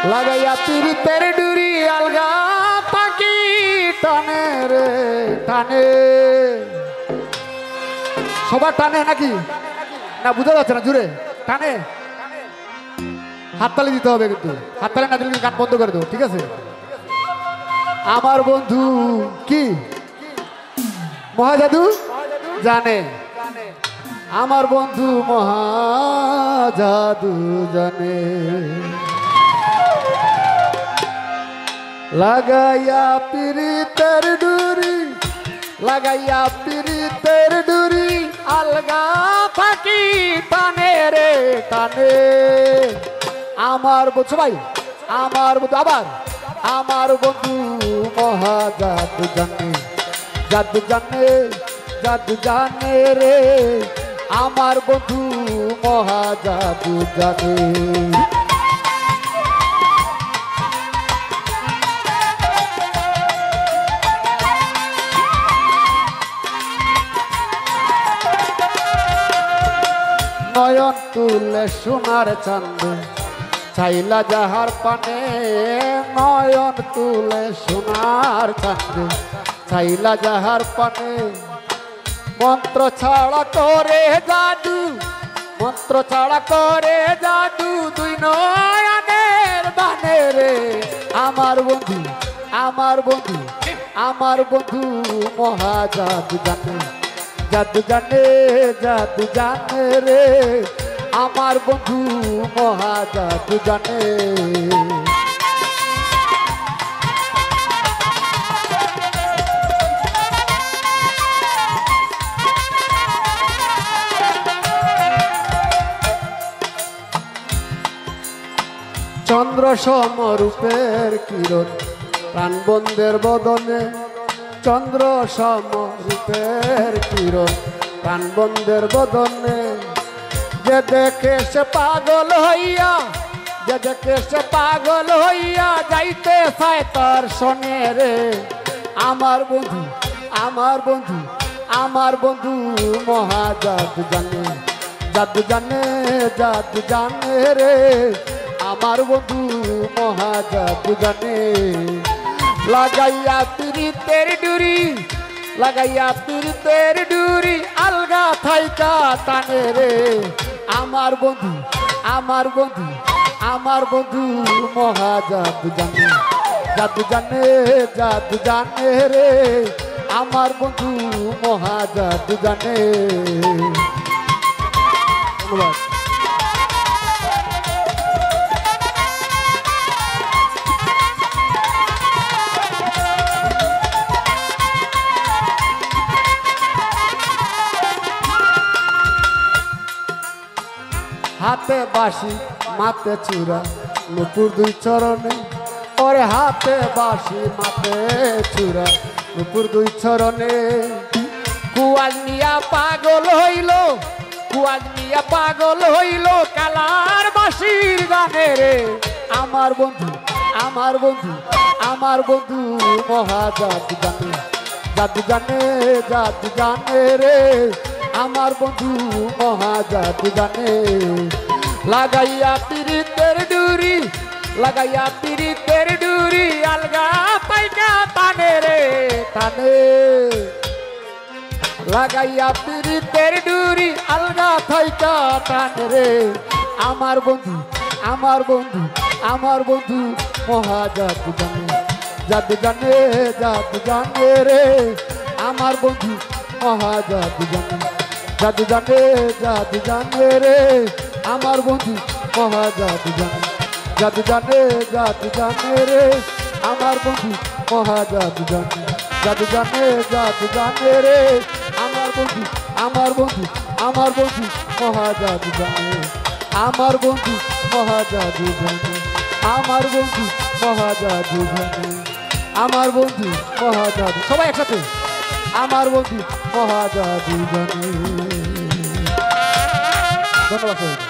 লাগাইয়া পীড়িতের ডুরি আলগা পাখি টানে রে টানে। সবার টানে নাকি না বুঝা যাচ্ছে না, জুড়ে টানে। হাততালি দিতে হবে, কিন্তু হাততালি না দিলে গান বন্ধ করে দেবো, ঠিক আছে? আমার বন্ধু কি মহাজাদু জানে, আমার বন্ধু মহাজাদু জানে। লাগাইয়া পীড়িতের ডুরি, লাগাইয়া পীড়িতের ডুরি আলগা পাখি টানে রে টানে। আমার বন্ধু ভাই, আমার বন্ধু আবার আমার বন্ধু মহাজাদু জানে, জাদু জানে, জাদু জানে রে। আমার বন্ধু মহাজাদু জানে। নয়ন তুলে সোনার চাঁদ চাইলা যাহার পানে, নয়ন তুলে সোনার চাঁদ চাইলা যাহার পানে। মন্ত্র ছাড়া করে জাদু, মন্ত্র ছাড়া করে জাদু দুই নয়নের বানে রে। আমার বন্ধু, আমার বন্ধু, আমার বন্ধু মহাজাদু জানে, জাদু জানে, জাদু জানে রে। আমার বন্ধু মহাজাদু জানে। চন্দ্র সমরূপের কিরণ প্রাণবন্ধের বদনে, চন্দ্র সমরূপের কিরণ প্রাণবন্ধের বদনে। যে দেখে সে পাগল হইয়া, যে দেখে সে পাগল হইয়া যাইতে চায় তার সনে রে। আমার বন্ধু, আমার বন্ধু, আমার বন্ধু মহাজাদু জানে, জাদু জানে, জাদু জানে রে। আমার বন্ধু মহাজাদু জানে। লাগাইয়া পীড়িতের ডুরি, লাগাইয়া পীড়িতের ডুরি আলগা থাইকা টানে রে। আমার বন্ধু, আমার বন্ধু, আমার বন্ধু মহাজাদু জানে, জাদু জানে, জাদু জানে রে। আমার বন্ধু মহাজাদু জানে। ধন্যবাদ। হাতে বাঁশি মাতে চূড়া নুপুর দুই চরণে, ওরে হাতে বাঁশি মাতে চূড়া নুপুর দুই চরণে। কুয়াজ নিয়া পাগল হইল, কুয়াজ নিয়া পাগল হইল কালার বাঁশির গানে রে। আমার বন্ধু, আমার বন্ধু, আমার বন্ধু মহাজাদু জানে, জাদু জানে, জাদু জানে রে। আমার বন্ধু মহাজাদু জানে। লাগাইয়া পীড়িতের ডুরি, লাগাইয়া পীড়িতের ডুরি আলগা পাইকা টানে রে টানে। লাগাইয়া পীড়িতের ডুরি আলগা থাইকা টানে রে। আমার বন্ধু, আমার বন্ধু, আমার বন্ধু মহাজাদু জানে, জাদু জানে, জাদু জানে রে। আমার বন্ধু মহাজাদু জানে, জাদু জানে, জাদু জানে রে। আমার বন্ধু মহাজাদু জানে, জাদু জানে, জাদু জানে রে। আমার বন্ধু মহাজাদু জানে, জাদু জানে, জাদু জানে রে। আমার বন্ধু, আমার বন্ধু, আমার বন্ধু মহাজাদু জানে। আমার বন্ধু মহাজাদু জানে, আমার বন্ধু মহাজাদু জানে। আমার বন্ধু মহাজাদু, সবাই একসাথে আমার বন্ধু মহাজাদু জানে। ধন্যবাদ।